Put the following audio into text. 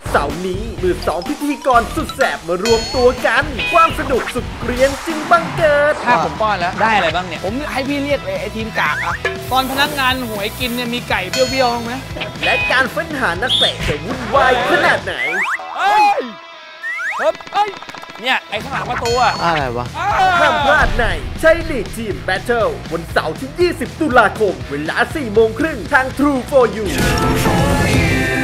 เสาร์นี้มือ2พิธีกรสุดแสบมารวมตัวกันความสนุกสุดเกรียนจึงบังเกิดถ้าผมป้อนแล้วได้อะไรบ้างเนี่ยผมให้พี่เรียกเลยไอ้ทีมกากอะตอนพนักงานหวยกินเนี่ยมีไก่เบี้ยวๆไหมและการค้นหานักเตะจะวุ่นวายขนาดไหนเนี่ยไอ้ข้างหลังประตูอะอะไรวะห้ามพลาดในใช้ลีกทีมแบทเทิลวันเสาร์ที่ 20 ตุลาคมเวลา 4 โมงครึ่งทาง True for You